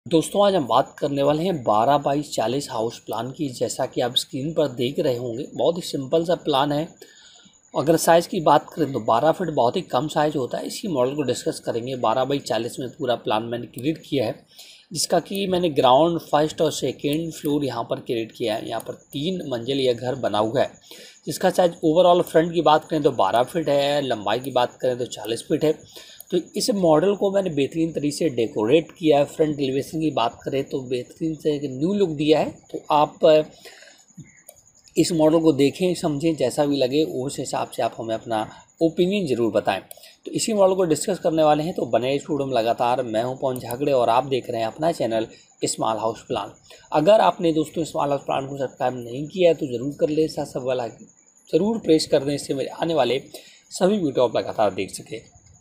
दोस्तों आज हम बात करने वाले हैं 12 बाई 40 हाउस प्लान की। जैसा कि आप स्क्रीन पर देख रहे होंगे, बहुत ही सिंपल सा प्लान है। अगर साइज़ की बात करें तो 12 फीट बहुत ही कम साइज होता है। इसी मॉडल को डिस्कस करेंगे। 12 बाई 40 में पूरा प्लान मैंने क्रिएट किया है, जिसका कि मैंने ग्राउंड, फर्स्ट और सेकेंड फ्लोर यहाँ पर क्रिएट किया है। यहाँ पर 3 मंजिल यह घर बना हुआ है, जिसका साइज ओवरऑल फ्रंट की बात करें तो 12 फीट है, लंबाई की बात करें तो 40 फीट है। तो इस मॉडल को मैंने बेहतरीन तरीके से डेकोरेट किया है। फ्रंट एलिवेशन की बात करें तो बेहतरीन से एक न्यू लुक दिया है। तो आप इस मॉडल को देखें, समझें, जैसा भी लगे उस हिसाब से आप हमें अपना ओपिनियन ज़रूर बताएं। तो इसी मॉडल को डिस्कस करने वाले हैं, तो बने स्टूडियो में लगातार। मैं हूं पवन झागड़े और आप देख रहे हैं अपना चैनल स्मॉल हाउस प्लान। अगर आपने दोस्तों स्मॉल हाउस प्लान को सब्सक्राइब नहीं किया है तो ज़रूर कर ले, साथ सब वाला ज़रूर प्रेस कर दें, इससे मेरे आने वाले सभी वीडियो आप लगातार देख सकें।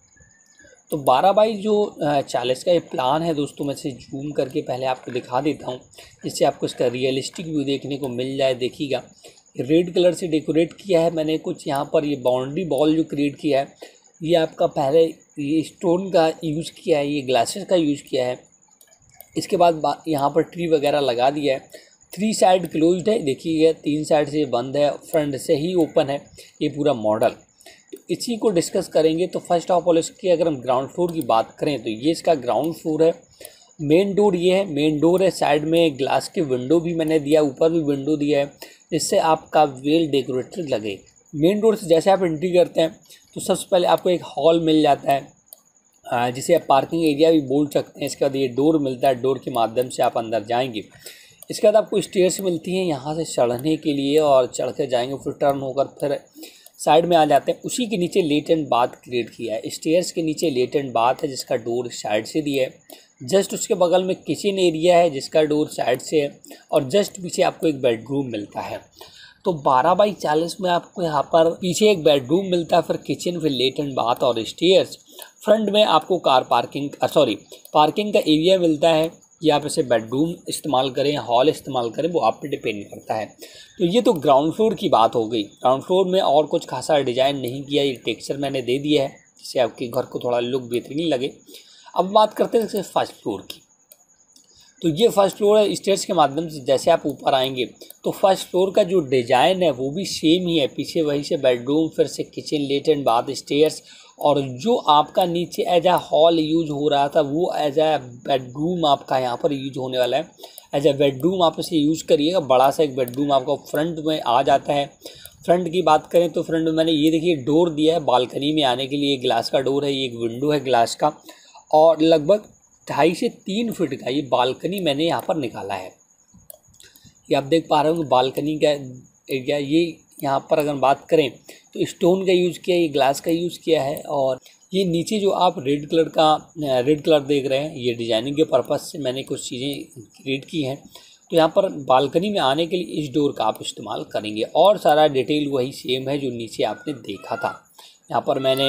तो 12 बाई जो 40 का ये प्लान है दोस्तों, मैं इसे जूम करके पहले आपको दिखा देता हूँ, जिससे आपको इसका रियलिस्टिक व्यू देखने को मिल जाए। देखिएगा, रेड कलर से डेकोरेट किया है मैंने कुछ यहाँ पर। ये बाउंड्री बॉल जो क्रिएट किया है, ये आपका पहले ये स्टोन का यूज़ किया है, ये ग्लासेस का यूज़ किया है। इसके बाद यहाँ पर ट्री वगैरह लगा दिया है। 3 साइड क्लोज्ड है, देखिएगा 3 साइड से बंद है, फ्रंट से ही ओपन है ये पूरा मॉडल। इसी को डिस्कस करेंगे। तो फर्स्ट ऑफ ऑल इसकी अगर हम ग्राउंड फ्लोर की बात करें तो ये इसका ग्राउंड फ्लोर है। मेन डोर ये है, मेन डोर है। साइड में ग्लास की विंडो भी मैंने दिया, ऊपर भी विंडो दिया है, जिससे आपका वेल डेकोरेटेड लगे। मेन डोर से जैसे आप एंट्री करते हैं तो सबसे पहले आपको एक हॉल मिल जाता है, जिसे आप पार्किंग एरिया भी बोल सकते हैं। इसके बाद ये डोर मिलता है, डोर के माध्यम से आप अंदर जाएंगे। इसके बाद आपको स्टेयर्स मिलती हैं यहाँ से चढ़ने के लिए, और चढ़ कर जाएंगे, फिर टर्न होकर फिर साइड में आ जाते हैं। उसी के नीचे लेट एंड बाथ क्रिएट किया है। स्टेयर्स के नीचे लेट एंड बाथ है, जिसका डोर साइड से दिया है। जस्ट उसके बगल में किचन एरिया है, जिसका डोर साइड से है, और जस्ट पीछे आपको एक बेडरूम मिलता है। तो 12 बाई 40 में आपको यहाँ पर पीछे एक बेडरूम मिलता है, फिर किचन, फिर लेट एंड बाथ और स्टेयर्स। फ्रंट में आपको कार पार्किंग का एरिया मिलता है। या आप इसे बेडरूम इस्तेमाल करें, हॉल इस्तेमाल करें, वो आप पे डिपेंड करता है। तो ये तो ग्राउंड फ्लोर की बात हो गई। ग्राउंड फ्लोर में और कुछ खासा डिज़ाइन नहीं किया, ये टेक्सचर मैंने दे दिया है, जिससे आपके घर को थोड़ा लुक बेहतरीन लगे। अब बात करते हैं सिर्फ फर्स्ट फ्लोर की। तो ये फर्स्ट फ्लोर है। स्टेयर्स के माध्यम से जैसे आप ऊपर आएंगे तो फर्स्ट फ्लोर का जो डिज़ाइन है वो भी सेम ही है। पीछे वहीं से बेडरूम, फिर से kitchen, lat and bath, stairs, और जो आपका नीचे एज आ हॉल यूज हो रहा था वो एज आ बेडरूम आपका यहाँ पर यूज होने वाला है। एज आ बेडरूम आप इसे यूज़ करिएगा। बड़ा सा एक बेडरूम आपका फ्रंट में आ जाता है। फ्रंट की बात करें तो फ्रंट में मैंने ये देखिए डोर दिया है बालकनी में आने के लिए। ग्लास का डोर है, ये एक विंडो है ग्लास का, और लगभग 2.5 से 3 फीट का ये बालकनी मैंने यहाँ पर निकाला है। ये आप देख पा रहे होंगे बालकनी का एरिया। ये यहाँ पर अगर बात करें तो स्टोन का यूज़ किया है, ये ग्लास का यूज़ किया है। और ये नीचे जो आप रेड कलर देख रहे हैं, ये डिजाइनिंग के पर्पज़ से मैंने कुछ चीज़ें क्रिएट की हैं। तो यहाँ पर बालकनी में आने के लिए इस डोर का आप इस्तेमाल करेंगे, और सारा डिटेल वही सेम है जो नीचे आपने देखा था। यहाँ पर मैंने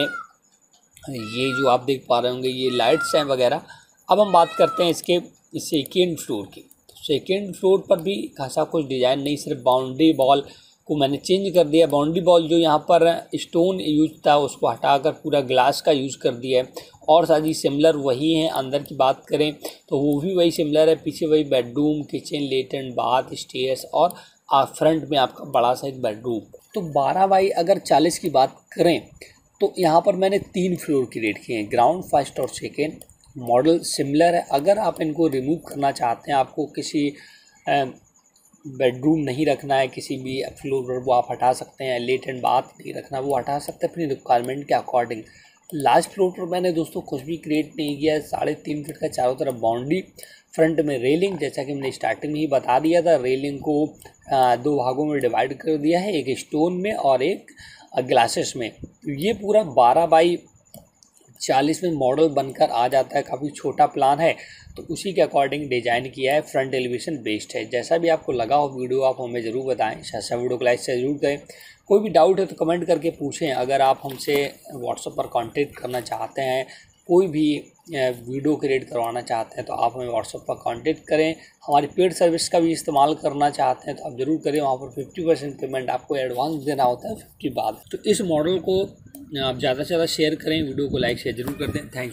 ये जो आप देख पा रहे होंगे ये लाइट्स हैं वगैरह। अब हम बात करते हैं इसके सेकेंड फ्लोर की। तो सेकेंड फ्लोर पर भी खासा कुछ डिज़ाइन नहीं, सिर्फ बाउंड्री बॉल को मैंने चेंज कर दिया। बाउंड्री बॉल जो यहाँ पर स्टोन यूज था उसको हटाकर पूरा ग्लास का यूज़ कर दिया है, और सारी सिमिलर वही हैं। अंदर की बात करें तो वो भी वही सिमिलर है। पीछे वही bedroom, kitchen, lat and bath, stairs, और फ्रंट में आपका बड़ा सा एक बेडरूम। तो 12 बाई अगर 40 की बात करें तो यहाँ पर मैंने 3 फ्लोर क्रिएट किए हैं, ग्राउंड, फर्स्ट और सेकेंड। मॉडल सिमिलर है। अगर आप इनको रिमूव करना चाहते हैं, आपको किसी बेडरूम नहीं रखना है किसी भी फ्लोर पर, वो आप हटा सकते हैं। लेट एंड बाथ नहीं रखना, वो हटा सकते हैं अपनी रिक्वायरमेंट के अकॉर्डिंग। लास्ट फ्लोर पर मैंने दोस्तों कुछ भी क्रिएट नहीं किया है। 3.5 फीट का चारों तरफ बाउंड्री, फ्रंट में रेलिंग, जैसा कि मैंने स्टार्टिंग में ही बता दिया था। रेलिंग को 2 भागों में डिवाइड कर दिया है, एक स्टोन में और एक ग्लासेस में। ये पूरा 12 बाई 40 में मॉडल बनकर आ जाता है। काफ़ी छोटा प्लान है, तो उसी के अकॉर्डिंग डिज़ाइन किया है। फ्रंट एलिवेशन बेस्ड है। जैसा भी आपको लगा हो वीडियो, आप हमें ज़रूर बताएं। साथ वीडियो को लाइक से ज़रूर करें। कोई भी डाउट है तो कमेंट करके पूछें। अगर आप हमसे व्हाट्सएप पर कांटेक्ट करना चाहते हैं, कोई भी वीडियो क्रिएट करवाना चाहते हैं, तो आप हमें व्हाट्सएप पर कांटेक्ट करें। हमारी पेड सर्विस का भी इस्तेमाल करना चाहते हैं तो आप ज़रूर करें। वहाँ पर 50% पेमेंट आपको एडवांस देना होता है, 50 बाद। तो इस मॉडल को आप ज़्यादा से ज़्यादा शेयर करें, वीडियो को लाइक शेयर ज़रूर कर दें। Thank you.